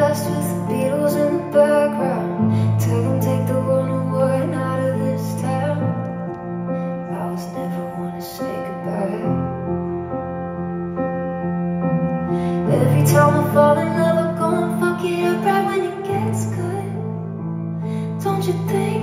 blast with the Beatles in the background. Tell them take the 101 out of this town. I was never one to say goodbye. Every time I fall in love, I go and fuck it up right when it gets good. Don't you think?